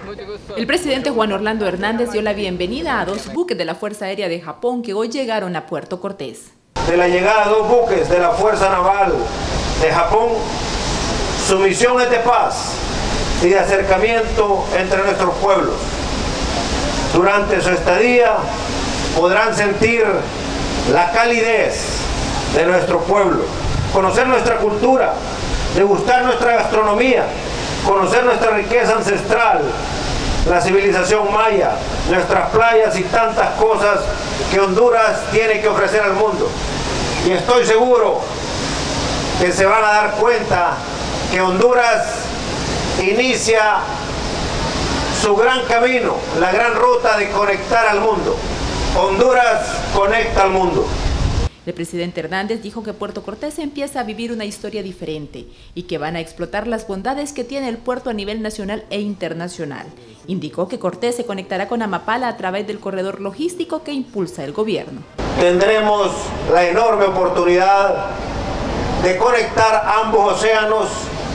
El presidente Juan Orlando Hernández dio la bienvenida a 2 buques de la Fuerza Aérea de Japón que hoy llegaron a Puerto Cortés. De la llegada de 2 buques de la Fuerza Naval de Japón, su misión es de paz y de acercamiento entre nuestros pueblos. Durante su estadía podrán sentir la calidez de nuestro pueblo, conocer nuestra cultura, degustar nuestra gastronomía, conocer nuestra riqueza ancestral, la civilización maya, nuestras playas y tantas cosas que Honduras tiene que ofrecer al mundo. Y estoy seguro que se van a dar cuenta que Honduras inicia su gran camino, la gran ruta de conectar al mundo. Honduras conecta al mundo. El presidente Hernández dijo que Puerto Cortés empieza a vivir una historia diferente y que van a explotar las bondades que tiene el puerto a nivel nacional e internacional. Indicó que Cortés se conectará con Amapala a través del corredor logístico que impulsa el gobierno. Tendremos la enorme oportunidad de conectar ambos océanos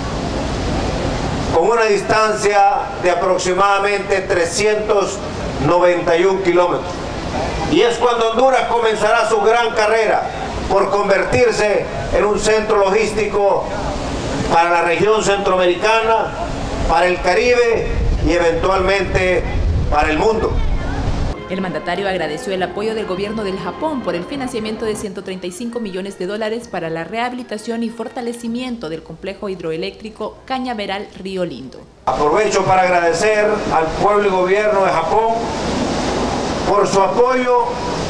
con una distancia de aproximadamente 391 kilómetros. Y es cuando Honduras comenzará su gran carrera por convertirse en un centro logístico para la región centroamericana, para el Caribe y eventualmente para el mundo. El mandatario agradeció el apoyo del gobierno del Japón por el financiamiento de $135 millones para la rehabilitación y fortalecimiento del complejo hidroeléctrico Cañaveral-Río Lindo. Aprovecho para agradecer al pueblo y gobierno de Japón por su apoyo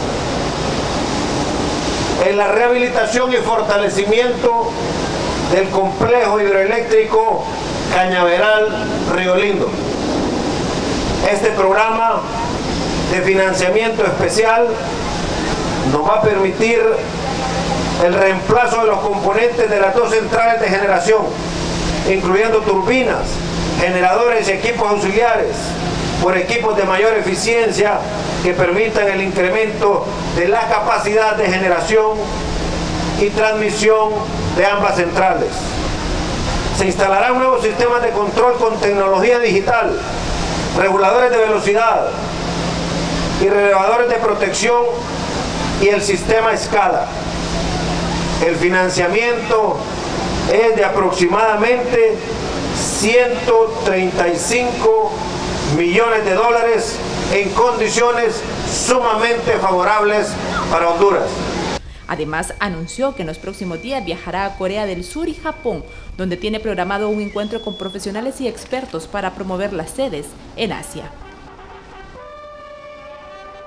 en la rehabilitación y fortalecimiento del complejo hidroeléctrico Cañaveral-Río Lindo. Este programa de financiamiento especial nos va a permitir el reemplazo de los componentes de las 2 centrales de generación, incluyendo turbinas, generadores y equipos auxiliares, por equipos de mayor eficiencia que permitan el incremento de la capacidad de generación y transmisión de ambas centrales. Se instalarán nuevos sistemas de control con tecnología digital, reguladores de velocidad y relevadores de protección y el sistema SCADA. El financiamiento es de aproximadamente $135 millones en condiciones sumamente favorables para Honduras. Además, anunció que en los próximos días viajará a Corea del Sur y Japón, donde tiene programado un encuentro con profesionales y expertos para promover las sedes en Asia.